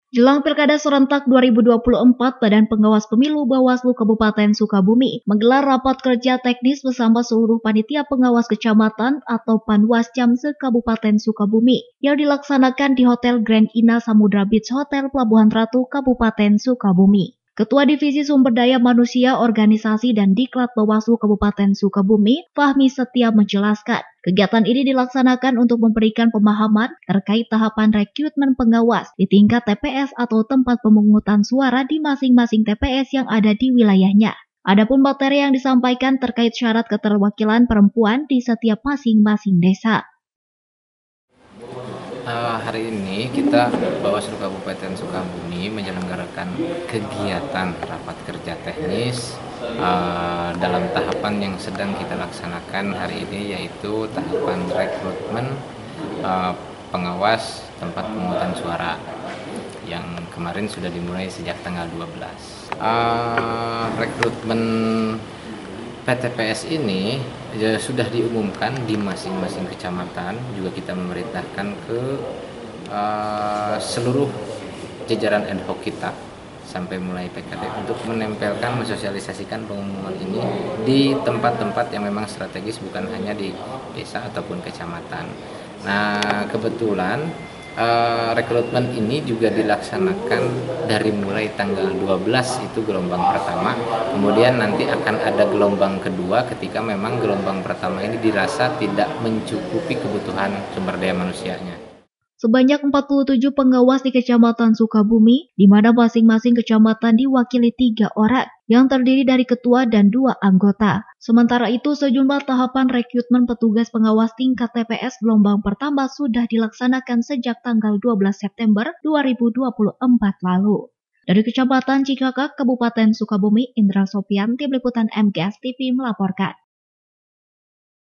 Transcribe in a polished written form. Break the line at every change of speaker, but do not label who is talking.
Jelang Pilkada Serentak 2024, Badan Pengawas Pemilu Bawaslu Kabupaten Sukabumi menggelar rapat kerja teknis bersama seluruh panitia pengawas kecamatan atau Panwascam se-Kabupaten Sukabumi yang dilaksanakan di Hotel Grand Ina Samudra Beach Hotel Pelabuhan Ratu, Kabupaten Sukabumi. Ketua Divisi Sumber Daya Manusia, Organisasi dan Diklat Bawaslu Kabupaten Sukabumi, Fahmi Setia menjelaskan, kegiatan ini dilaksanakan untuk memberikan pemahaman terkait tahapan rekrutmen pengawas di tingkat TPS atau tempat pemungutan suara di masing-masing TPS yang ada di wilayahnya. Adapun materi yang disampaikan terkait syarat keterwakilan perempuan di setiap masing-masing desa.
Hari ini kita Bawaslu Kabupaten Sukabumi menyelenggarakan kegiatan rapat kerja teknis dalam tahapan yang sedang kita laksanakan hari ini, yaitu tahapan rekrutmen pengawas tempat pemungutan suara yang kemarin sudah dimulai sejak tanggal 12. Rekrutmen PTPS ini sudah diumumkan di masing-masing kecamatan. Juga kita memerintahkan ke seluruh jajaran ad hoc kita sampai mulai PKD untuk menempelkan, mensosialisasikan pengumuman ini di tempat-tempat yang memang strategis, bukan hanya di desa ataupun kecamatan. Nah, kebetulan rekrutmen ini juga dilaksanakan dari mulai tanggal 12 itu gelombang pertama, kemudian nanti akan ada gelombang kedua ketika memang gelombang pertama ini dirasa tidak mencukupi kebutuhan sumber daya manusianya.
Sebanyak 47 pengawas di Kecamatan Sukabumi, di mana masing-masing kecamatan diwakili 3 orang, yang terdiri dari ketua dan 2 anggota. Sementara itu, sejumlah tahapan rekrutmen petugas pengawas tingkat TPS gelombang pertama sudah dilaksanakan sejak tanggal 12 September 2024 lalu. Dari Kecamatan Cikakak, Kabupaten Sukabumi, Indra Sopian, Tim Liputan MGS TV melaporkan.